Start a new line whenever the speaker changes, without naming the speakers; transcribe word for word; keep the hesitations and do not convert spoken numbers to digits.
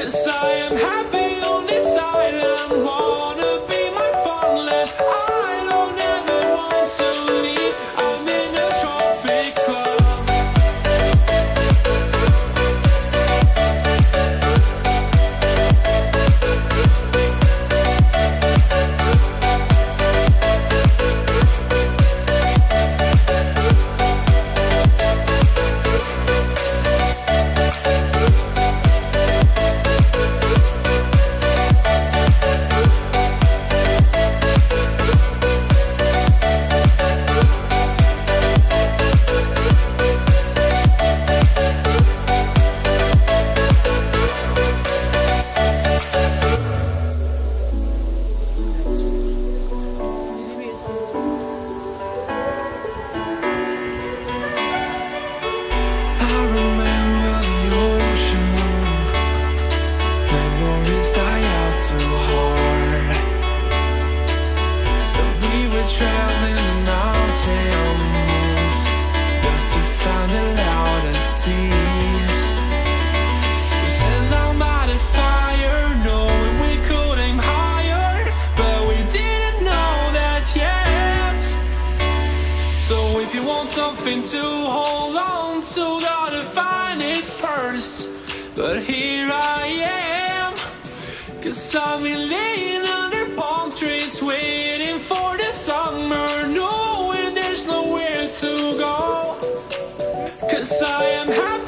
'cause I am happy on this island. Wanna be my farmland. I don't ever want to leave. I'm in a tropic club. Traveling the mountains just to find the loudest tears. We set down by the fire, knowing we could aim higher, but we didn't know that yet. So if you want something to hold on to, gotta find it first. But here I am, 'cause I've been laying under palm trees waiting for the summer, knowing there's nowhere to go. 'Cause I am happy